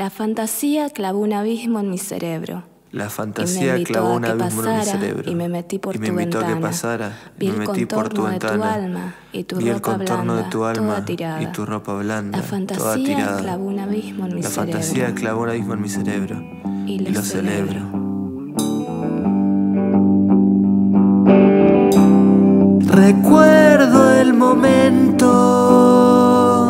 La fantasía clavó un abismo en mi cerebro. La fantasía clavó un abismo en mi cerebro y me metí por y me tu invitó a que ventana. pasara. Vi Me el metí por tu contorno de tu ventana. alma y tu Vi el ropa contorno de blanda, tu alma toda tirada. y tu ropa blanda, La toda fantasía tirada. clavó un abismo en mi La cerebro. fantasía clavó un abismo en mi cerebro y lo celebro. Recuerdo el momento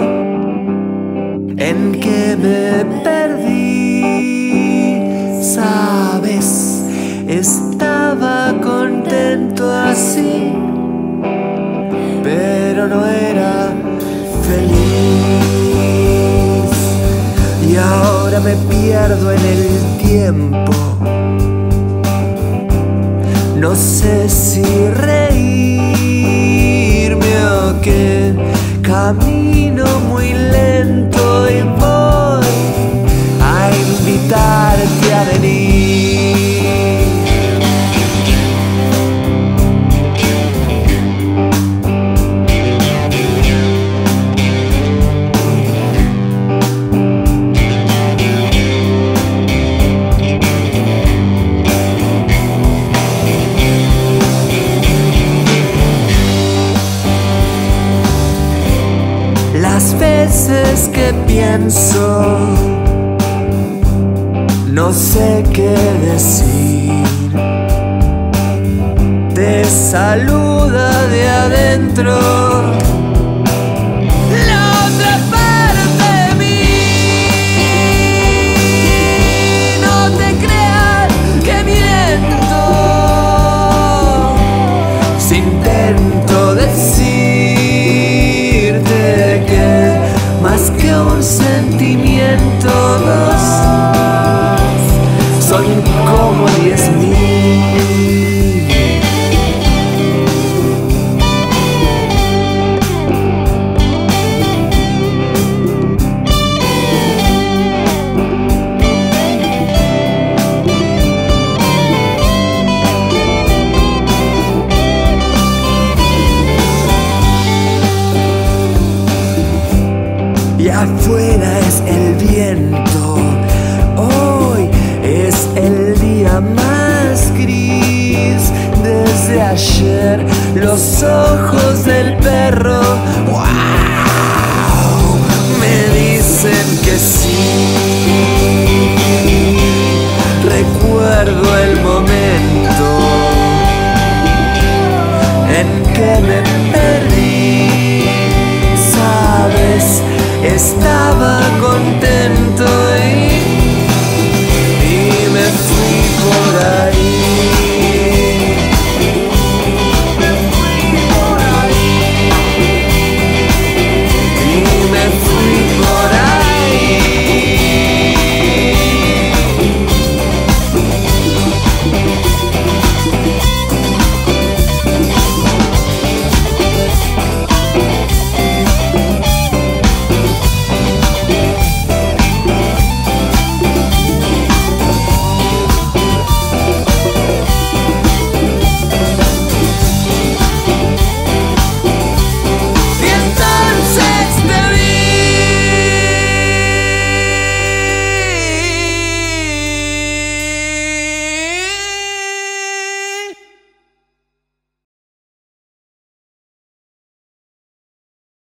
en que me perdí, sabes, estaba contento así, pero no era feliz. Y ahora me pierdo en el tiempo, no sé si reírme o qué. Camino muy lento y voy a invitarte a venir. Las veces que pienso, no sé qué decir. Te saluda de adentro la otra parte de mí. No te creas que miento, si intento decirte que más que un sentimiento, dos son como 10.000. Y afuera es el viento, hoy es el día más gris. Desde ayer los ojos del perro, wow, me dicen que sí. Recuerdo el momento en que me perdí, sabes, está